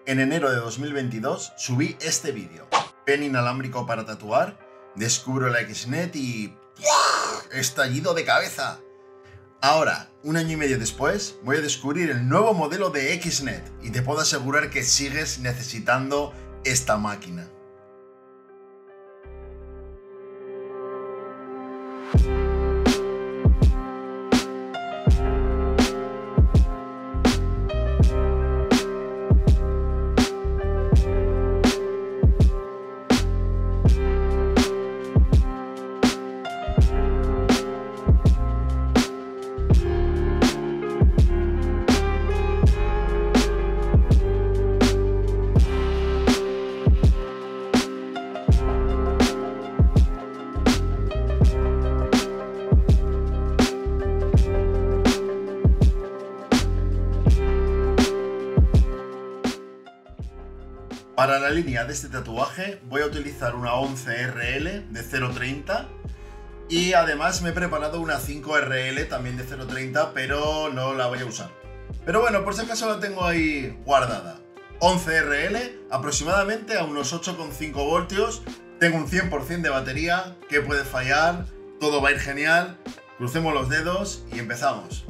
En enero de 2022 subí este vídeo. Pen inalámbrico para tatuar, descubro la XNet y... ¡buah! ¡Estallido de cabeza! Ahora, un año y medio después, voy a descubrir el nuevo modelo de XNet y te puedo asegurar que sigues necesitando esta máquina. Para la línea de este tatuaje voy a utilizar una 11RL de 0.30 y además me he preparado una 5RL también de 0.30, pero no la voy a usar. Pero bueno, por si acaso la tengo ahí guardada. 11RL, aproximadamente a unos 8,5 voltios, tengo un 100% de batería, ¿qué puede fallar? Todo va a ir genial, crucemos los dedos y empezamos.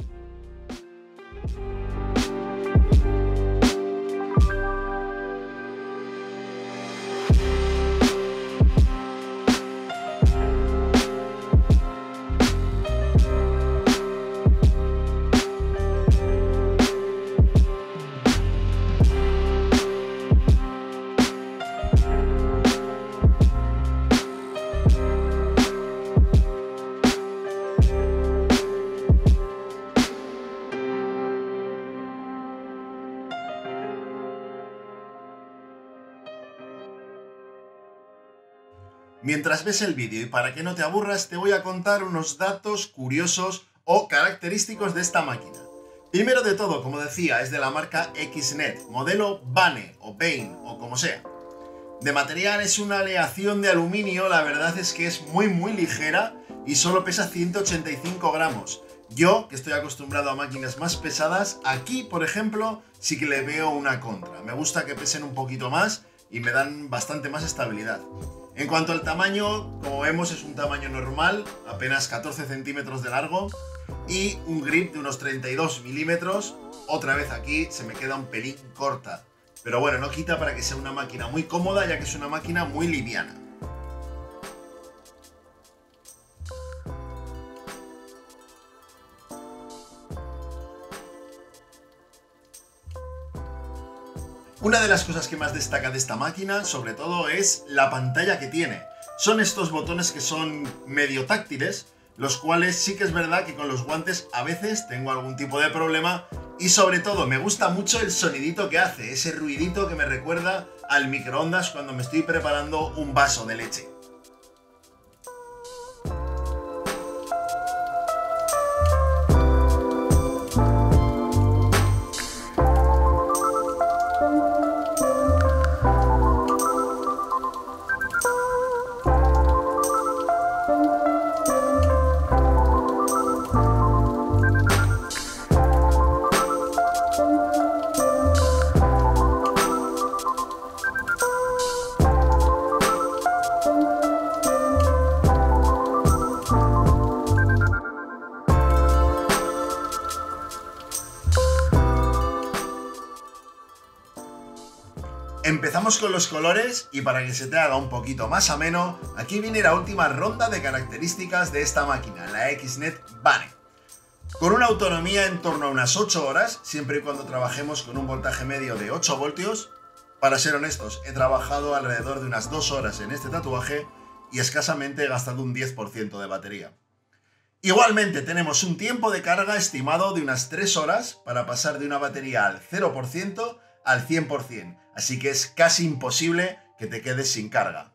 Mientras ves el vídeo y para que no te aburras, te voy a contar unos datos curiosos o característicos de esta máquina. Primero de todo, como decía, es de la marca XNet, modelo Bane o Bane o como sea. De material es una aleación de aluminio, la verdad es que es muy ligera y solo pesa 185 gramos. Yo, que estoy acostumbrado a máquinas más pesadas, aquí, por ejemplo, sí que le veo una contra. Me gusta que pesen un poquito más y me dan bastante más estabilidad. En cuanto al tamaño, como vemos es un tamaño normal, apenas 14 centímetros de largo y un grip de unos 32 milímetros. Otra vez aquí se me queda un pelín corta, pero bueno, no quita para que sea una máquina muy cómoda, ya que es una máquina muy liviana. Una de las cosas que más destaca de esta máquina, sobre todo, es la pantalla que tiene. Son estos botones que son medio táctiles, los cuales sí que es verdad que con los guantes a veces tengo algún tipo de problema y sobre todo me gusta mucho el sonidito que hace, ese ruidito que me recuerda al microondas cuando me estoy preparando un vaso de leche. Empezamos con los colores y para que se te haga un poquito más ameno, aquí viene la última ronda de características de esta máquina, la XNet Bane. Con una autonomía en torno a unas 8 horas, siempre y cuando trabajemos con un voltaje medio de 8 voltios. Para ser honestos, he trabajado alrededor de unas 2 horas en este tatuaje y escasamente he gastado un 10% de batería. Igualmente tenemos un tiempo de carga estimado de unas 3 horas para pasar de una batería al 0% al 100%, así que es casi imposible que te quedes sin carga.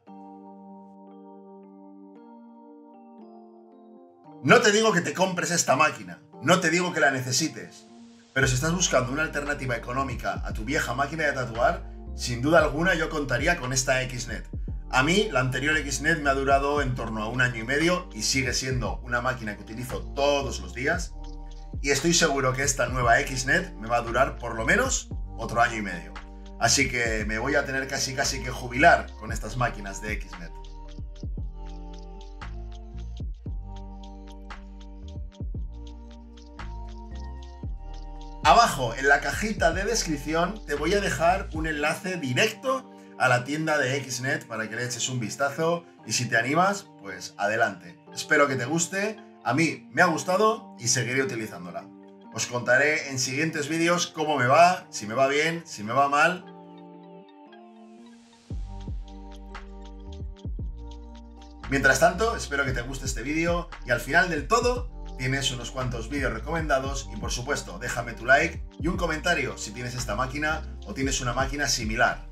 No te digo que te compres esta máquina, no te digo que la necesites, pero si estás buscando una alternativa económica a tu vieja máquina de tatuar, sin duda alguna yo contaría con esta XNet. A mí, la anterior XNet me ha durado en torno a un año y medio y sigue siendo una máquina que utilizo todos los días, y estoy seguro que esta nueva XNet me va a durar por lo menos otro año y medio. Así que me voy a tener casi que jubilar con estas máquinas de XNet. Abajo en la cajita de descripción te voy a dejar un enlace directo a la tienda de XNet para que le eches un vistazo y si te animas, pues adelante. Espero que te guste, a mí me ha gustado y seguiré utilizándola. Os contaré en siguientes vídeos cómo me va, si me va bien, si me va mal. Mientras tanto, espero que te guste este vídeo y al final del todo tienes unos cuantos vídeos recomendados y por supuesto déjame tu like y un comentario si tienes esta máquina o tienes una máquina similar.